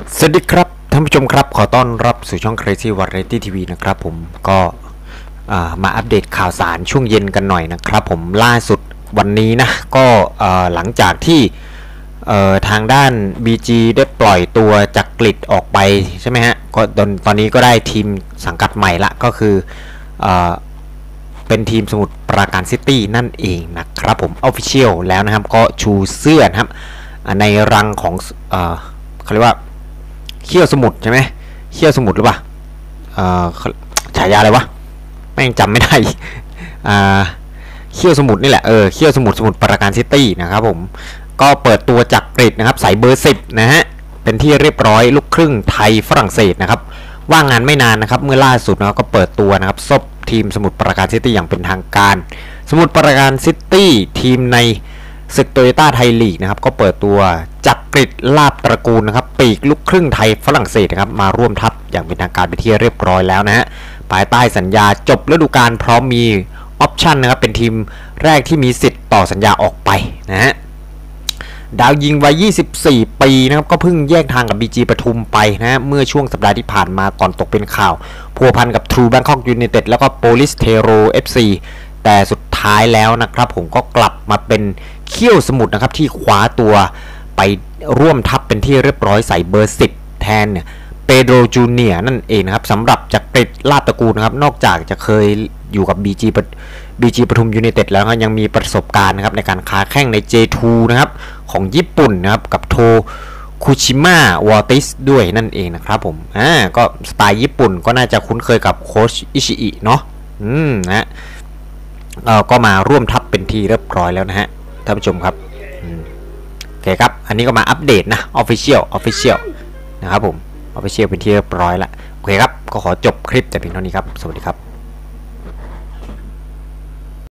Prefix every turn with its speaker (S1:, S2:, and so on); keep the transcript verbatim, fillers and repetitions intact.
S1: สวัสดีครับท่านผู้ชมครับขอต้อนรับสู่ช่อง Crazy Variety ที วี นะครับผมก็มาอัปเดตข่าวสารช่วงเย็นกันหน่อยนะครับผมล่าสุดวันนี้นะก็หลังจากที่ทางด้าน บี จี ได้ปล่อยตัวจักริดออกไปใช่ไหมฮะก็ตอนนี้ก็ได้ทีมสังกัดใหม่ละก็คือเป็นทีมสมุทรปราการซิตี้นั่นเองนะครับผม Official แล้วนะครับก็ชูเสื้อนะครับในรังของเขาเรียกว่าเขี้ยวสมุทรใช่ไหมเขี้ยวสมุทรหรือเปล่าฉายาอะไรวะแม่งจำไม่ได้เขี้ยวสมุทรนี่แหละเออเขี้ยวสมุทรสมุทรปราการซิตี้นะครับผมก็เปิดตัวจักริดนะครับใส่เบอร์สิบนะฮะเป็นที่เรียบร้อยลูกครึ่งไทยฝรั่งเศสนะครับว่างงานไม่นานนะครับเมื่อล่าสุดนะก็เปิดตัวนะครับซบทีมสมุทรปราการซิตี้อย่างเป็นทางการสมุทรปราการซิตี้ทีมในศึกโตโยต้าไทยลีกนะครับก็เปิดตัวจักริดลาบตระกูลนะครับปีกลูกครึ่งไทยฝรั่งเศสนะครับมาร่วมทัพอย่างเป็นทางการไปที่เรียบร้อยแล้วนะฮะภายใต้สัญญาจบฤดูกาลพร้อมมีออปชั่นนะครับเป็นทีมแรกที่มีสิทธิ์ต่อสัญญาออกไปนะฮะดาวยิงวัยยี่สิบสี่ปีนะครับก็เพิ่งแยกทางกับ บี จี ปทุมไปนะเมื่อช่วงสัปดาห์ที่ผ่านมาก่อนตกเป็นข่าวพัวพันกับ True Bangkok United แล้วก็ Police Tero เอฟ ซี แต่สุดท้ายแล้วนะครับผมก็กลับมาเป็นเขี้ยวสมุทรนะครับที่คว้าตัวไปร่วมทัพเป็นที่เรียบร้อยใส่เบอร์สิบแทนเนี่ยเปโดรจูเนียนั่นเองนะครับสำหรับจักริดลาบตระกูลนะครับนอกจากจะเคยอยู่กับ บี จี บี จี ปทุมยูไนเต็ดแล้วก็ยังมีประสบการณ์นะครับในการค้าแข่งใน เจ ทู นะครับของญี่ปุ่นนะครับกับโทคุชิมะวอติสด้วยนั่นเองนะครับผมอ่าก็สไตล์ญี่ปุ่นก็น่าจะคุ้นเคยกับโค้ชอิชิอิเนาะอืมนะเอ่อก็มาร่วมทัพเป็นที่เรียบร้อยแล้วนะฮะท่านผู้ชมครับโอเคครับอันนี้ก็มาอัปเดตนะ Official Official นะครับผม Official เป็นที่เรียบร้อยแล้วโอเคครับก็ขอจบคลิปแต่เพียงเท่านี้ครับสวัสดีครับ